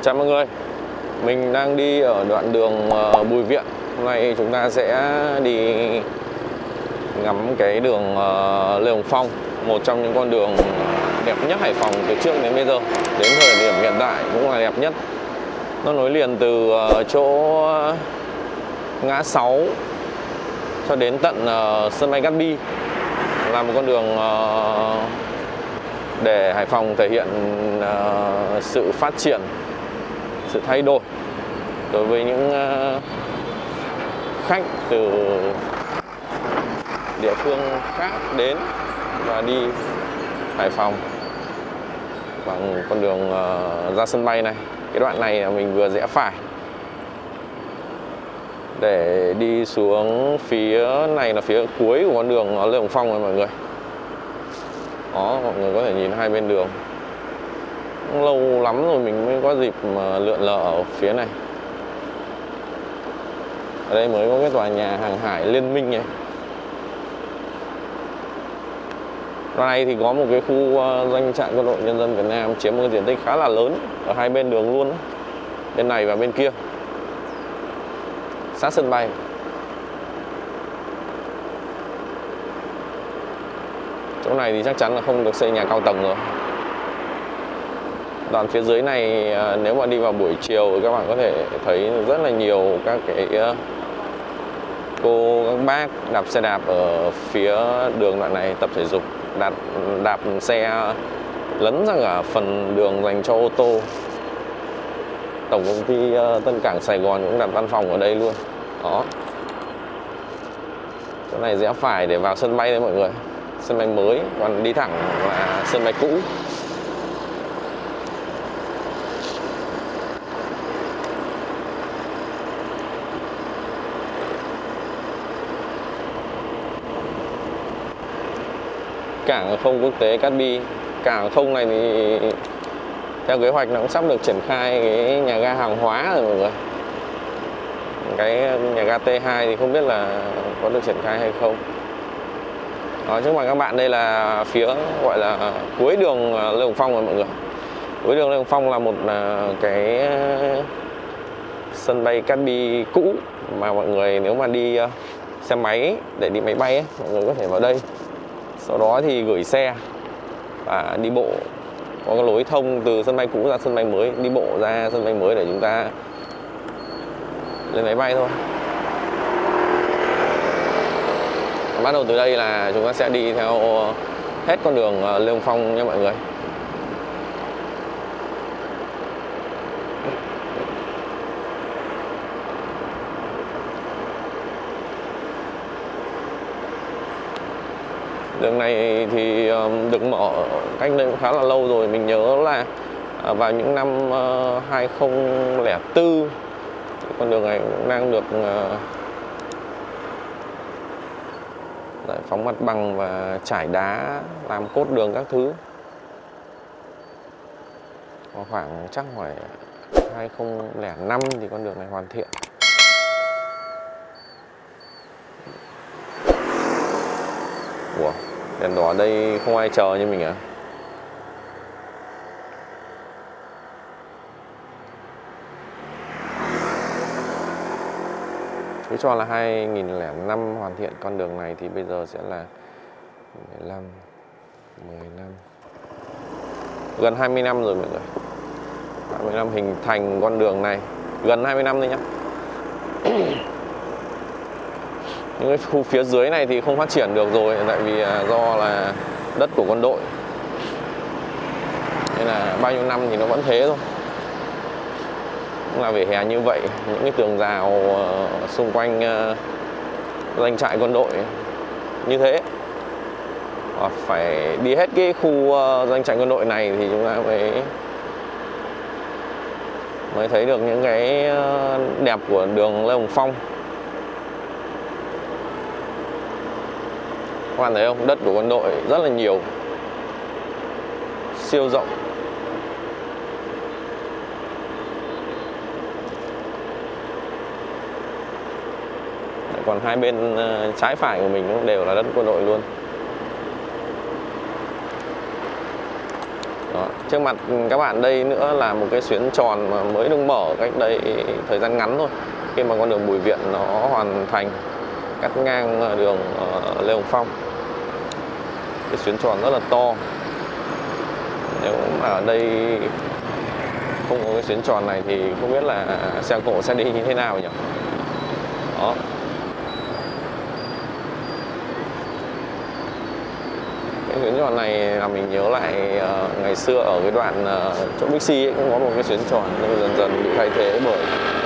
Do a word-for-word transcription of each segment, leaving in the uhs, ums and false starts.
Chào mọi người, mình đang đi ở đoạn đường Bùi Viện. Hôm nay chúng ta sẽ đi ngắm cái đường Lê Hồng Phong, một trong những con đường đẹp nhất Hải Phòng từ trước đến bây giờ. Đến thời điểm hiện tại cũng là đẹp nhất. Nó nối liền từ chỗ ngã sáu cho đến tận sân bay Cát Bi. Là một con đường để Hải Phòng thể hiện sự phát triển, sự thay đổi đối với những khách từ địa phương khác đến và đi Hải Phòng bằng con đường ra sân bay này. Cái đoạn này là mình vừa rẽ phải để đi xuống phía này, là phía cuối của con đường Lê Hồng Phong này mọi người. Đó, mọi người có thể nhìn hai bên đường. Lâu lắm rồi mình mới có dịp mà lượn lờ ở phía này. Ở đây mới có cái tòa nhà hàng hải Liên Minh này. Đoạn này thì có một cái khu doanh trại quân đội nhân dân Việt Nam chiếm một cái diện tích khá là lớn ở hai bên đường luôn đó. Bên này và bên kia, sát sân bay. Chỗ này thì chắc chắn là không được xây nhà cao tầng rồi. Đoạn phía dưới này nếu mà đi vào buổi chiều thì các bạn có thể thấy rất là nhiều các cái cô, các bác đạp xe đạp ở phía đường đoạn này tập thể dục, đạp, đạp xe lấn ra cả phần đường dành cho ô tô. Tổng công ty Tân Cảng Sài Gòn cũng đặt văn phòng ở đây luôn. Đó. Chỗ này rẽ phải để vào sân bay đấy mọi người. Sân bay mới, còn đi thẳng là sân bay cũ. Cảng hàng không quốc tế Cát Bi. Cảng hàng không này thì theo kế hoạch nó cũng sắp được triển khai cái nhà ga hàng hóa rồi mọi người. Cái nhà ga T hai thì không biết là có được triển khai hay không. Đó, trước mặt các bạn đây là phía gọi là cuối đường Lê Hồng Phong rồi mọi người. Cuối đường Lê Hồng Phong là một cái sân bay Cát Bi cũ mà mọi người nếu mà đi xe máy để đi máy bay ấy, mọi người có thể vào đây. Sau đó thì gửi xe và đi bộ. Có cái lối thông từ sân bay cũ ra sân bay mới, đi bộ ra sân bay mới để chúng ta lên máy bay thôi. Bắt đầu từ đây là chúng ta sẽ đi theo hết con đường Lê Hồng Phong nha mọi người. Đường này thì được mở cách đây cũng khá là lâu rồi. Mình nhớ là vào những năm hai không không bốn con đường này cũng đang được giải phóng mặt bằng và trải đá, làm cốt đường các thứ. Khoảng chắc phải hai không không năm thì con đường này hoàn thiện. Ủa, đèn đỏ ở đây không ai chờ như mình à? Cứ cho là hai nghìn lẻ năm hoàn thiện con đường này thì bây giờ sẽ là mười lăm, mười năm, gần hai mươi năm rồi mọi người. hai mươi năm hình thành con đường này, gần hai mươi năm thôi nhá. Những cái khu phía dưới này thì không phát triển được rồi, tại vì do là đất của quân đội, nên là bao nhiêu năm thì nó vẫn thế thôi. Cũng là vỉa hè như vậy, những cái tường rào xung quanh doanh trại quân đội như thế. Và phải đi hết cái khu doanh trại quân đội này thì chúng ta mới mới thấy được những cái đẹp của đường Lê Hồng Phong. Các bạn thấy không? Đất của quân đội rất là nhiều, siêu rộng. Còn hai bên trái phải của mình cũng đều là đất quân đội luôn. Đó. Trước mặt các bạn đây nữa là một cái xuyến tròn mà mới được mở cách đây thời gian ngắn thôi, khi mà con đường Bùi Viện nó hoàn thành, cắt ngang đường Lê Hồng Phong. Cái xuyến tròn rất là to. Nếu mà ở đây không có cái xuyến tròn này thì không biết là xe cộ sẽ đi như thế nào nhỉ. Đó. Cái xuyến tròn này là mình nhớ lại uh, ngày xưa ở cái đoạn uh, chỗ Bixi ấy, cũng có một cái xuyến tròn, nhưng dần dần bị thay thế bởi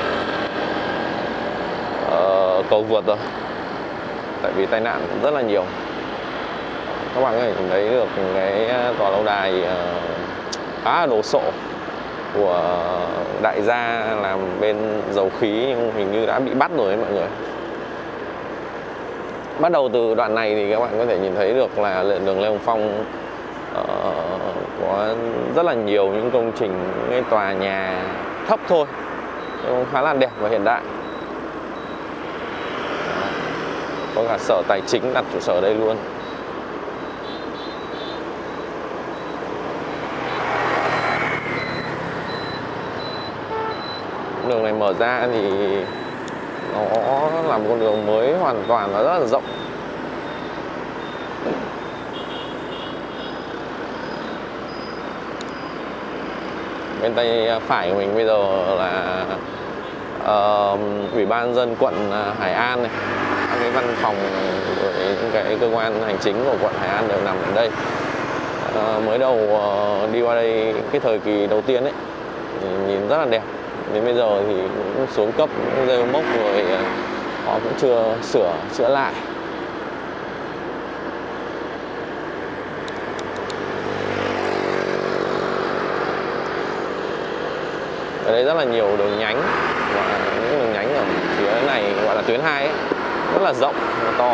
uh, cầu vượt rồi. Tại vì tai nạn rất là nhiều. Các bạn có thể nhìn thấy được cái tòa lâu đài uh, khá là đồ sộ của đại gia làm bên dầu khí, nhưng hình như đã bị bắt rồi đấy mọi người. Bắt đầu từ đoạn này thì các bạn có thể nhìn thấy được là đường Lê Hồng Phong uh, có rất là nhiều những công trình, những cái tòa nhà thấp thôi nhưng khá là đẹp và hiện đại. Có cả sở tài chính đặt trụ sở ở đây luôn. Đường này mở ra thì nó là một con đường mới hoàn toàn và rất là rộng. Bên tay phải của mình bây giờ là uh, Ủy ban nhân dân quận Hải An này, các cái văn phòng rồi những cái cơ quan hành chính của quận Hải An đều nằm ở đây. Uh, mới đầu uh, đi qua đây cái thời kỳ đầu tiên ấy thì nhìn rất là đẹp. Đến bây giờ thì cũng xuống cấp, cũng rêu mốc rồi, họ cũng chưa sửa chữa lại. Ở đây rất là nhiều đường nhánh, và những đường nhánh ở phía này gọi là tuyến hai ấy, rất là rộng và to.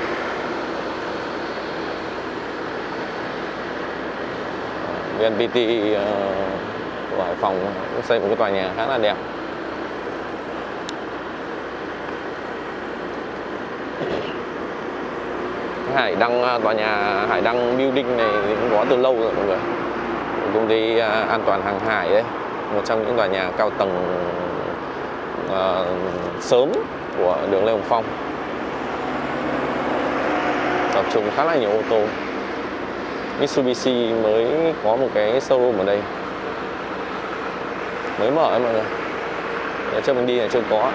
vê en pê tê uh, của Hải Phòng cũng xây một cái tòa nhà khá là đẹp. Hải Đăng, tòa nhà Hải Đăng Building này thì cũng có từ lâu rồi mọi người. Công ty an toàn hàng hải đấy, một trong những tòa nhà cao tầng uh, sớm của đường Lê Hồng Phong. Tập trung khá là nhiều ô tô. Mitsubishi mới có một cái showroom ở đây, mới mở ấy mọi người. Để cho mình đi là chưa có.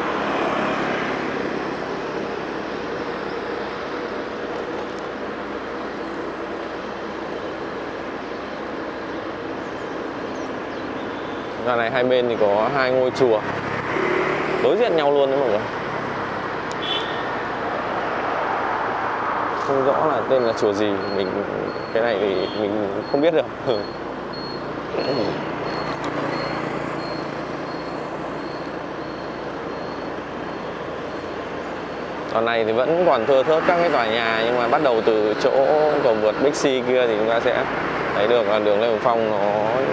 Đoạn này hai bên thì có hai ngôi chùa đối diện nhau luôn đấy mọi người. Không rõ là tên là chùa gì, mình cái này thì mình không biết được. Đoạn này thì vẫn còn thưa thớt các cái tòa nhà, nhưng mà bắt đầu từ chỗ cầu vượt Bixi kia thì chúng ta sẽ thấy được là đường Lê Hồng Phong nó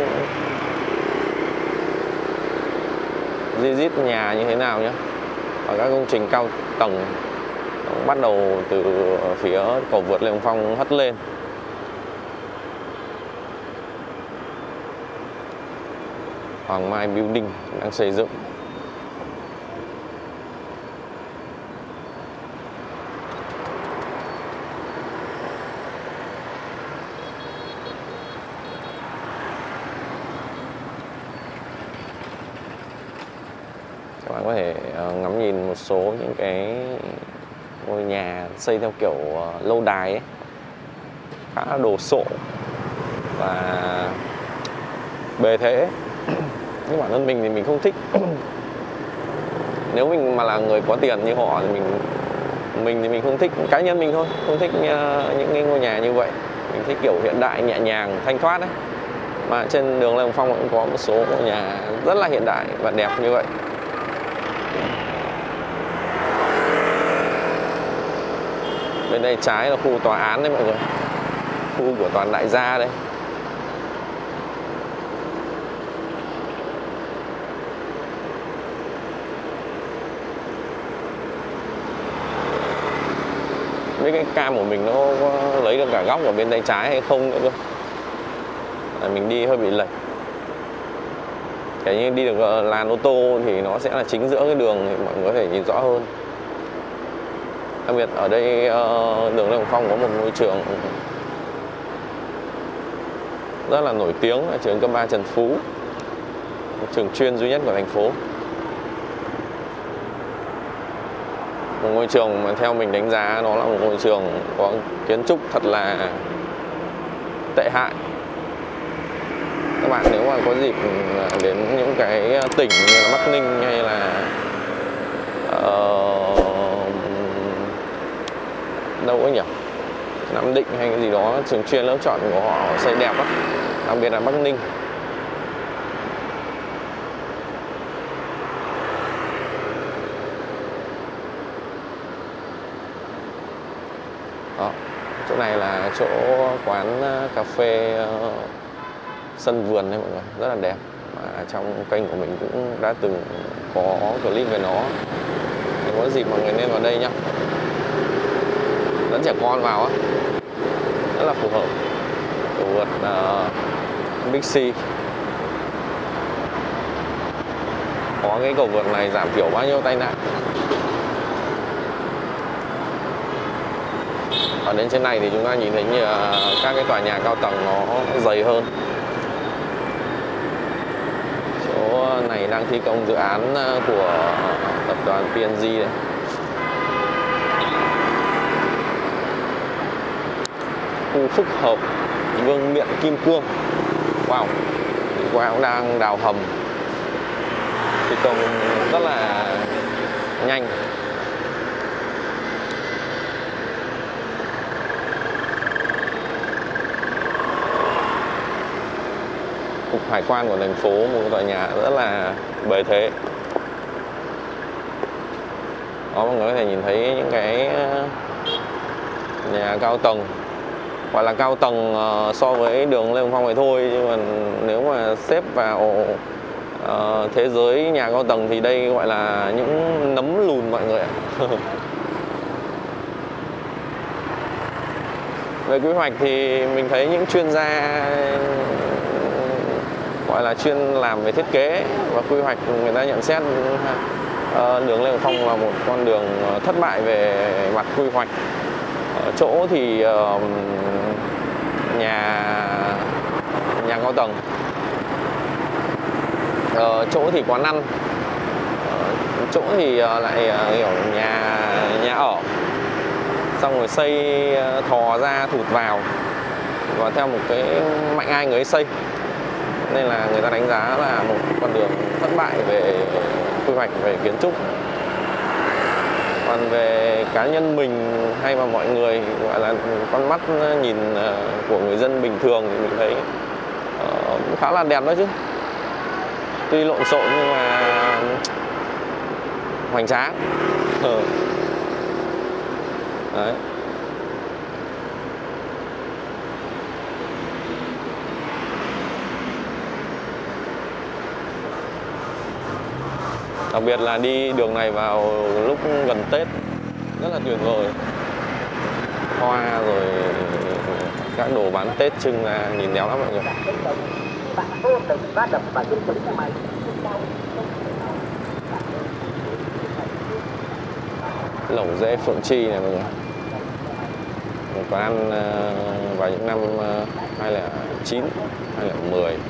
di dít nhà như thế nào nhé. Và các công trình cao tầng bắt đầu từ phía cầu vượt Lê Hồng Phong hất lên. Hoàng Mai Building đang xây dựng. Các bạn có thể ngắm nhìn một số những cái ngôi nhà xây theo kiểu lâu đài ấy, khá là đồ sộ và bề thế. Nhưng bản thân mình thì mình không thích. Nếu mình mà là người có tiền như họ thì mình mình thì mình không thích, cá nhân mình thôi, không thích những cái ngôi nhà như vậy. Mình thích kiểu hiện đại, nhẹ nhàng, thanh thoát đấy. Mà trên đường Lê Hồng Phong cũng có một số ngôi nhà rất là hiện đại và đẹp như vậy. Bên đây trái là khu tòa án đấy mọi người, khu của toàn đại gia đây. Mấy cái cam của mình nó có lấy được cả góc ở bên tay trái hay không nữa cơ. là mình đi hơi bị lệch. Cái như đi được làn ô tô thì nó sẽ là chính giữa cái đường thì mọi người có thể nhìn rõ hơn. Đặc biệt ở đây đường Lê Hồng Phong có một ngôi trường rất là nổi tiếng là trường cấp ba Trần Phú, một trường chuyên duy nhất của thành phố. Một ngôi trường mà theo mình đánh giá nó là một ngôi trường có kiến trúc thật là tệ hại. Các bạn nếu mà có dịp đến những cái tỉnh như là Bắc Ninh hay là uh, đâu có nhỉ, Nam Định hay cái gì đó, trường chuyên lớp chọn của họ xây đẹp lắm, đặc biệt là Bắc Ninh. Đó, chỗ này là chỗ quán cà phê uh, Sân Vườn đấy mọi người, rất là đẹp. Mà trong kênh của mình cũng đã từng có clip về nó. Nếu có dịp mọi người nên vào đây nhá. Dẫn trẻ con vào á, rất là phù hợp. Cầu vượt uh, Bixi. Có cái cầu vượt này giảm thiểu bao nhiêu tai nạn. Ở đến trên này thì chúng ta nhìn thấy như các cái tòa nhà cao tầng nó dày hơn. Chỗ này đang thi công dự án của tập đoàn pê en giê đấy. Khu phức hợp Vương Miện Kim Cương. Wow, qua cũng đang đào hầm, thi công rất là nhanh. Cục Hải quan của thành phố, một tòa nhà rất là bề thế. Đó, mọi người có thể nhìn thấy những cái nhà cao tầng, gọi là cao tầng so với đường Lê Hồng Phong này thôi, nhưng mà nếu mà xếp vào uh, thế giới nhà cao tầng thì đây gọi là những nấm lùn mọi người ạ. Về quy hoạch thì mình thấy những chuyên gia gọi là chuyên làm về thiết kế và quy hoạch, người ta nhận xét uh, đường Lê Hồng Phong là một con đường thất bại về mặt quy hoạch. Ở chỗ thì uh, nhà nhà cao tầng, ở chỗ thì quán ăn, ở chỗ thì uh, lại uh, kiểu nhà nhà ở, xong rồi xây uh, thò ra thụt vào và theo một cái mạnh ai người ấy xây, nên là người ta đánh giá là một con đường thất bại về quy hoạch, về kiến trúc. Còn về cá nhân mình hay mà mọi người gọi là con mắt nhìn của người dân bình thường thì mình thấy uh, khá là đẹp đó chứ. Tuy lộn xộn nhưng mà hoành tráng. Ừ. Đấy. Đặc biệt là đi đường này vào lúc gần Tết rất là tuyệt vời. Hoa rồi các đồ bán Tết trưng ra nhìn đéo lắm mọi người. Lẩu dê Phượng Chi này mọi người. Một quán ăn vào những năm hai không không chín, hai không một không.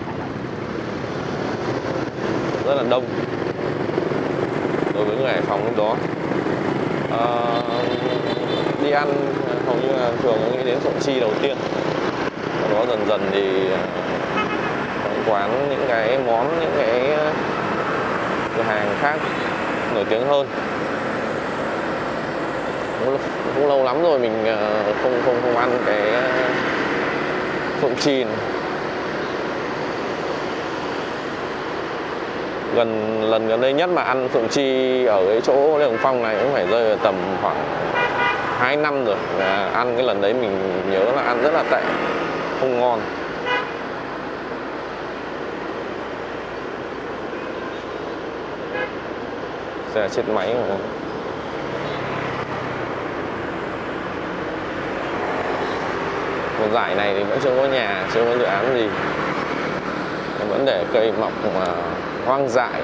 Rất là đông đối với người Hải Phòng lúc đó. À, đi ăn hầu như là thường nghĩ đến Phượng Chi đầu tiên, sau đó dần dần thì có quán những cái món, những cái cửa hàng khác nổi tiếng hơn. Cũng, cũng lâu lắm rồi mình không không không ăn cái Phượng Chi này. Gần lần gần đây nhất mà ăn Phượng Chi ở cái chỗ Lê Hồng Phong này cũng phải rơi vào tầm khoảng hai năm rồi. Và ăn cái lần đấy mình nhớ là ăn rất là tệ, không ngon. Xe chết máy mà. một dải này thì vẫn chưa có nhà, chưa có dự án gì, vẫn để cây mọc mà hoang dại.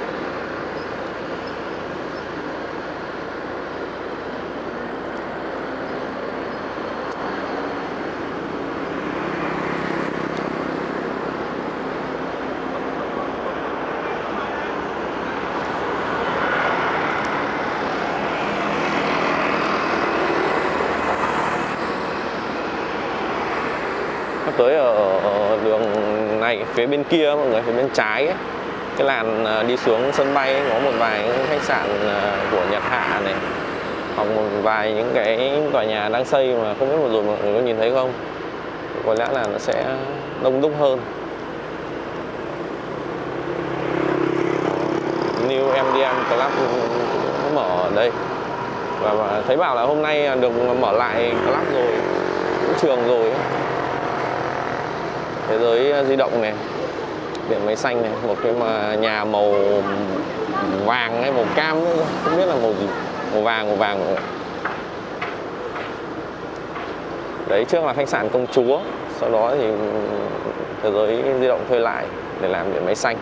Tới ở, ở đường này phía bên kia mọi người, phía bên trái ấy, cái làn đi xuống sân bay ấy, có một vài khách sạn của Nhật Hạ này, hoặc một vài những cái tòa nhà đang xây mà không biết vừa rồi mọi người có nhìn thấy không, có lẽ là nó sẽ đông đúc hơn. New em đê em Club cũng mở ở đây, và, và thấy bảo là hôm nay được mở lại club rồi, cũng trường rồi ấy. Thế giới di động này, điện máy xanh này, một cái mà nhà màu vàng hay màu cam nữa, không biết là màu gì, màu vàng, màu vàng. Đấy, trước là khách sạn Công Chúa, sau đó thì thế giới di động thuê lại để làm điện máy xanh.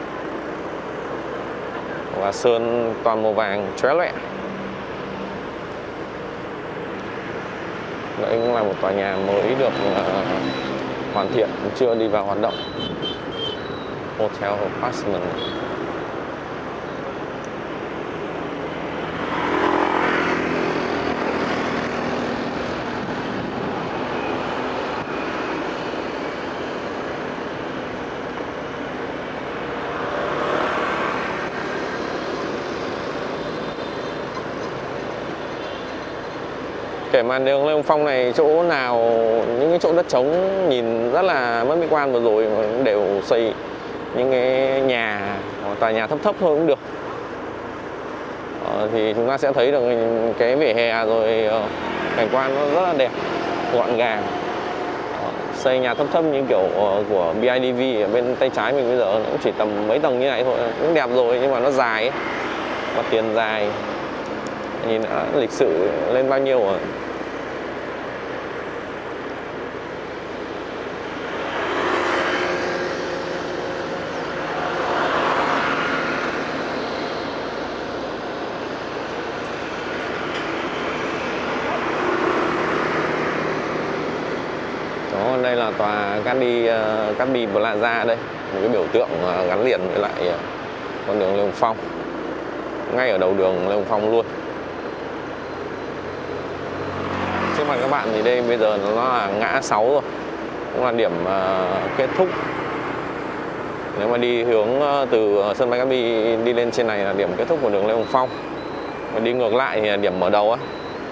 Và sơn toàn màu vàng chóe loẹ. Đây cũng là một tòa nhà mới được uh, hoàn thiện, chưa đi vào hoạt động. Hotel Apartment. Kể mà đường Lê Hồng Phong này, chỗ nào những cái chỗ đất trống nhìn rất là mất mỹ quan vừa rồi mà đều xây những cái nhà hoặc tòa nhà thấp thấp thôi cũng được. Ờ, thì chúng ta sẽ thấy được cái vỉa hè rồi cảnh quan nó rất là đẹp, gọn gàng. Ờ, xây nhà thấp thấp như kiểu của bê i đê vê ở bên tay trái mình bây giờ, nó cũng chỉ tầm mấy tầng như này thôi, cũng đẹp rồi, nhưng mà nó dài ấy. Mặt tiền dài, nhìn đã lịch sự lên bao nhiêu rồi. Đó, đây là tòa Cát-bi uh, Cát-bi Plaza đây, một cái biểu tượng uh, gắn liền với lại uh, con đường Lê Hồng Phong, ngay ở đầu đường Lê Hồng Phong luôn. Trước mặt các bạn thì đây bây giờ nó là ngã sáu rồi, cũng là điểm uh, kết thúc. Nếu mà đi hướng uh, từ sân bay Cát-bi đi lên trên này là điểm kết thúc của đường Lê Hồng Phong, và đi ngược lại thì là điểm mở đầu á.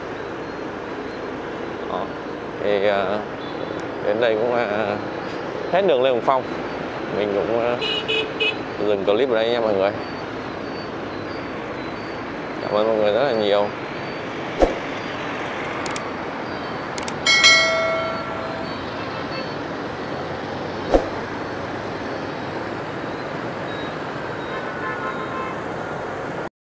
Đó. Thì uh, đến đây cũng là hết đường Lê Hồng Phong. Mình cũng uh, dừng clip ở đây nha mọi người. Cảm ơn mọi người rất là nhiều.